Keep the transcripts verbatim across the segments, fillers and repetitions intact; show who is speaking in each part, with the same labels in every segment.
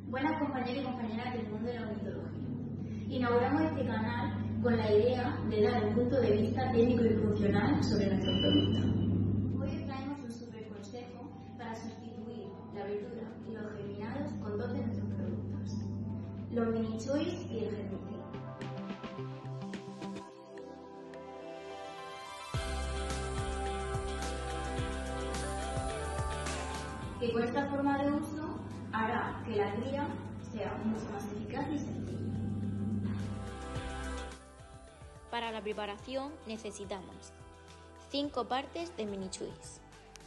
Speaker 1: Buenas compañeros y compañeras del mundo de la ornitología. Inauguramos este canal con la idea de dar un punto de vista técnico y funcional sobre nuestros productos. Hoy os traemos un super consejo para sustituir la verdura y los germinados con dos de nuestros productos, los mini choice y el germicide. Que con esta forma de uso hará que la cría sea mucho más eficaz y sencilla.
Speaker 2: Para la preparación necesitamos cinco partes de mini choice,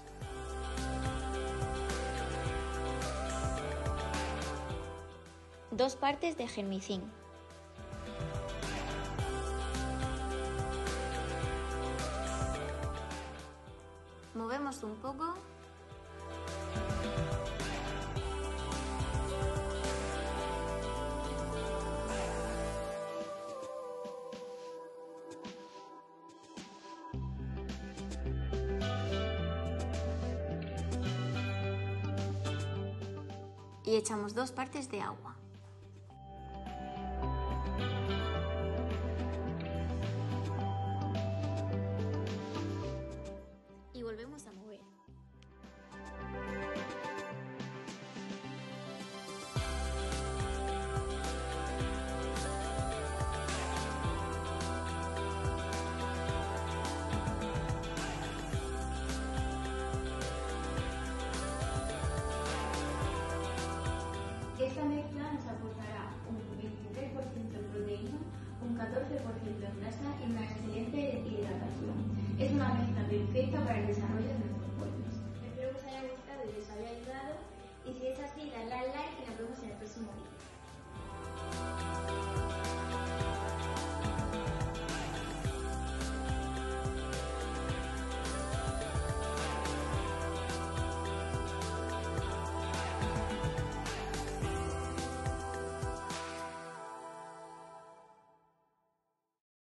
Speaker 2: dos partes de germicide, movemos un poco y echamos dos partes de agua. Y volvemos a mover.
Speaker 1: Esta mezcla nos aportará un veintitrés por ciento de proteína, un catorce por ciento de grasa y una excelente hidratación. Es una mezcla perfecta para el desarrollo de nuestros pollos. Espero que os haya gustado y os haya ayudado, y si es así, dadle al like y nos vemos en el próximo vídeo.